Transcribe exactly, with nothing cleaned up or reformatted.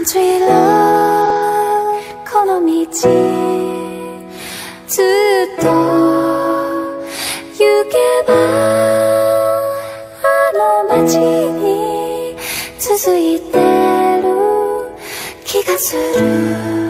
Country love この道ずっと行けばあの街に続いてる気がする